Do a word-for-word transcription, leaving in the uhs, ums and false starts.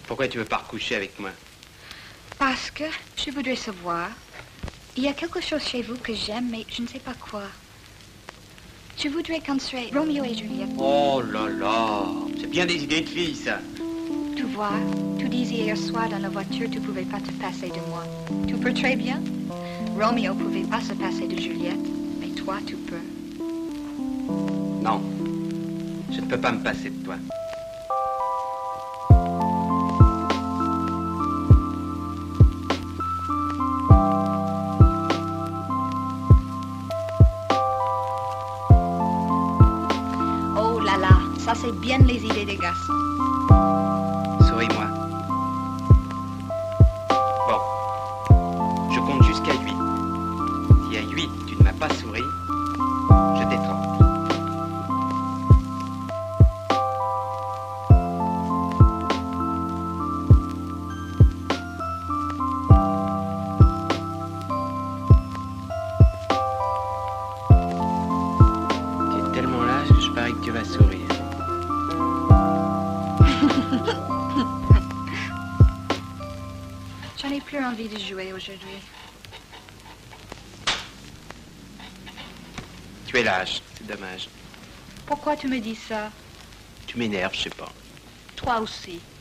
Pourquoi tu veux pas recoucher avec moi? Parce que je voudrais savoir. Il y a quelque chose chez vous que j'aime, mais je ne sais pas quoi. Je voudrais qu'on soit Roméo et Juliette. Oh là là, c'est bien des idées de filles, ça. Tu vois, tu disais hier soir dans la voiture, tu pouvais pas te passer de moi. Tu peux très bien. Roméo pouvait pas se passer de Juliette, mais toi, tu peux. Non, je ne peux pas me passer de toi. Oh là là, ça c'est bien les idées des gars. Souris-moi. Bon, je compte jusqu'à huit. Si à huit tu ne m'as pas souri, je t'étrangle. Tu es tellement lâche que je parie que tu vas sourire. J'en ai plus envie de jouer aujourd'hui. Tu es lâche, c'est dommage. Pourquoi tu me dis ça? Tu m'énerves, je sais pas. Toi aussi.